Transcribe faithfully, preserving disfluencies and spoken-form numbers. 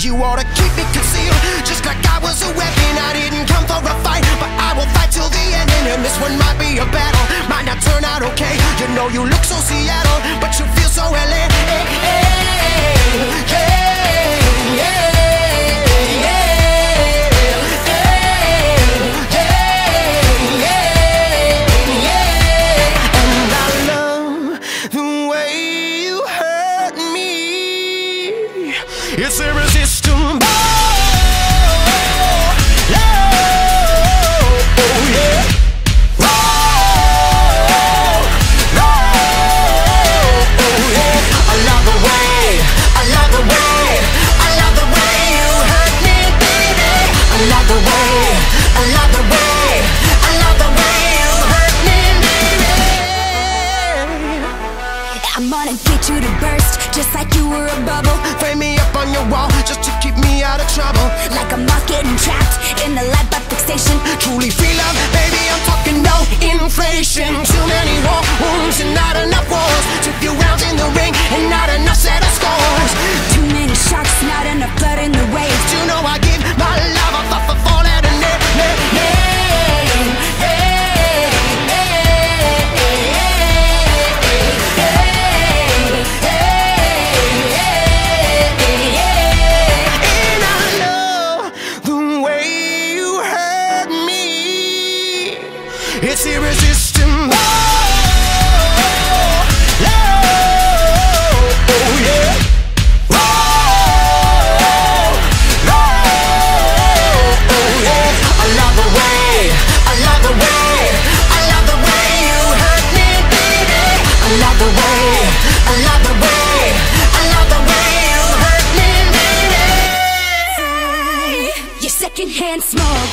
and you ought to keep it concealed, just like I was a weapon. I didn't come for a fight, but I will fight till the end. And this one might be a battle, might not turn out okay. You know you look so Seattle, but you feel so L A. Hey, hey, hey, yeah. It's irresistible. Oh, oh, oh, yeah. Oh, oh, oh, yeah. I love the way, I love the way, I love the way you hurt me, baby. I love the way, I love the way, I love the way you hurt me, baby. I'm gonna get you to burst, just like you were a bubble. Frame me up on your wall, just to keep me out of trouble. Like a moth getting trapped in the light by fixation. Truly free love, baby, I'm talking no inflation. Too many war wounds and not enough wars. Too few rounds in the ring and not enough set of scores. Too many sharks, not enough blood in the waves. You know I give my love a fuck for fall at a net, net, net. It's irresistible. Oh, oh, oh, yeah. Oh, oh, oh, yeah. I love the way, I love the way, I love the way you hurt me, baby. I love the way, I love the way, I love the way you hurt me, baby. You're secondhand smoke.